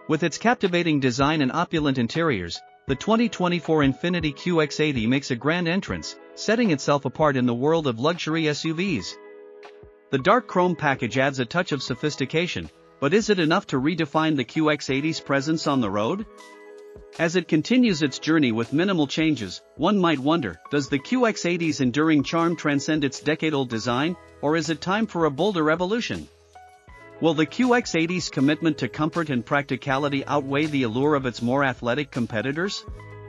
With its captivating design and opulent interiors, the 2024 Infiniti QX80 makes a grand entrance, setting itself apart in the world of luxury SUVs. The dark chrome package adds a touch of sophistication, but is it enough to redefine the QX80's presence on the road? As it continues its journey with minimal changes, one might wonder, does the QX80's enduring charm transcend its decade-old design, or is it time for a bolder evolution? Will the QX80's commitment to comfort and practicality outweigh the allure of its more athletic competitors?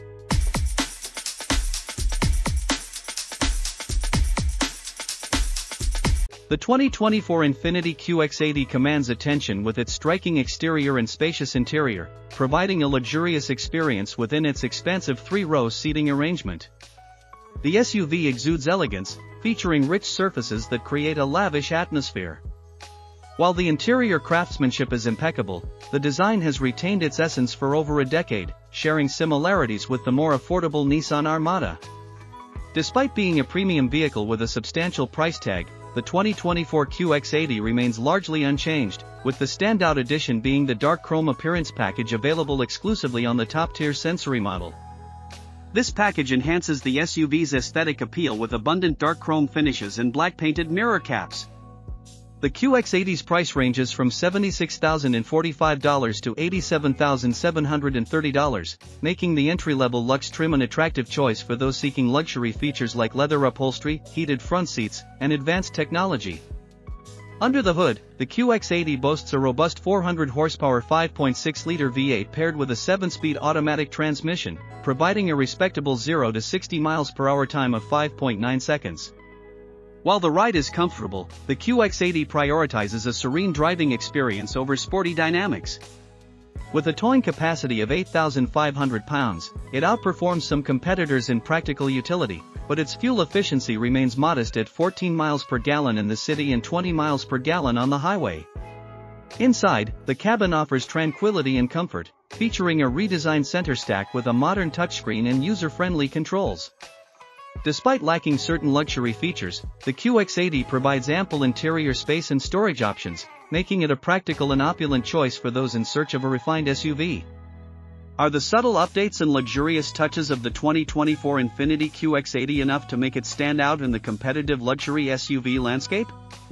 The 2024 Infiniti QX80 commands attention with its striking exterior and spacious interior, providing a luxurious experience within its expansive three-row seating arrangement. The SUV exudes elegance, featuring rich surfaces that create a lavish atmosphere. While the interior craftsmanship is impeccable, the design has retained its essence for over a decade, sharing similarities with the more affordable Nissan Armada. Despite being a premium vehicle with a substantial price tag, the 2024 QX80 remains largely unchanged, with the standout addition being the dark chrome appearance package available exclusively on the top-tier Sensory model. This package enhances the SUV's aesthetic appeal with abundant dark chrome finishes and black-painted mirror caps. The QX80's price ranges from $76,045 to $87,730, making the entry-level luxe trim an attractive choice for those seeking luxury features like leather upholstery, heated front seats, and advanced technology. Under the hood, the QX80 boasts a robust 400-horsepower 5.6-liter V8 paired with a 7-speed automatic transmission, providing a respectable 0 to 60 miles per hour time of 5.9 seconds. While the ride is comfortable, the QX80 prioritizes a serene driving experience over sporty dynamics. With a towing capacity of 8,500 pounds, it outperforms some competitors in practical utility, but its fuel efficiency remains modest at 14 miles per gallon in the city and 20 miles per gallon on the highway. Inside, the cabin offers tranquility and comfort, featuring a redesigned center stack with a modern touchscreen and user-friendly controls. Despite lacking certain luxury features, the QX80 provides ample interior space and storage options, making it a practical and opulent choice for those in search of a refined SUV. Are the subtle updates and luxurious touches of the 2024 Infiniti QX80 enough to make it stand out in the competitive luxury SUV landscape?